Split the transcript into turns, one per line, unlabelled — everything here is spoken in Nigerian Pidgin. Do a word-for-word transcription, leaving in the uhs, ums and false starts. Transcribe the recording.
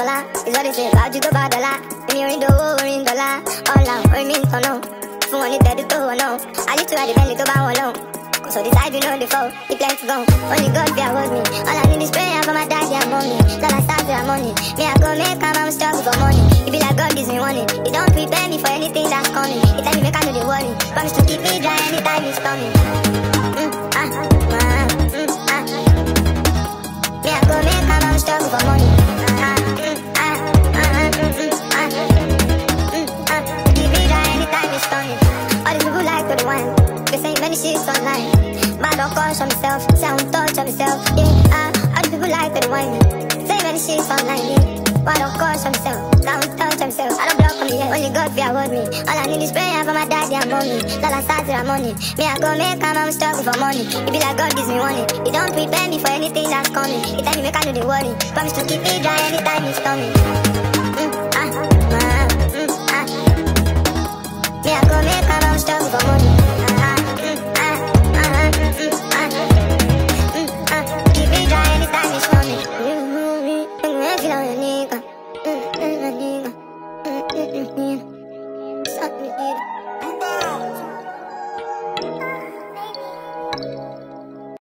dollar. Is what they say about you go bad dollar. Give me orin dowo, orin dollar. All out, orin mi nǹkan náà. Fún wọn ní tẹ́dú tó wọ̀ náà. I need to ride the belly tó bá wọn lọ. So the side you know the fall, the plan to go. Only God be hold me. All I need is prayer for my daddy and mommy. Till I start with money. Me I go make come, I'm struggle for money. It be like God gives me money. He don't prepare me for anything that's coming. He tell me make I know the worry. Promise to keep me dry anytime it's coming. Mm, ah, ah, mm, ah. Me I go make come, I'm struggle for money. Ah, mm, ah, ah, mm, mm, ah, mm, ah. Keep me dry anytime it's coming. All these people like to the wine. They say many shits online. But don't call on myself, say I don't touch on myself. Yeah, ah, all the people like to whine. Say many shits online. Yeah, but don't call on myself, say I don't touch on myself. I don't block on me, yeah. Only God be hold me. All I need is prayer for my daddy and mommy. Till I start with money. Me I go make come, I'm struggle for money. It be like God gives me money. He don't prepare me for anything that's coming. He tell me make I know the worry. Promise to keep me dry anytime it's coming. Mm, ah, ah, mm, ah. Me I go make come, I'm struggle for money. Ah, mm, ah, ah, mm, ah, mm, ah. Keep me dry anytime it's coming. Mm, mm, mm, mm, mm, mm, mm, mm, mm,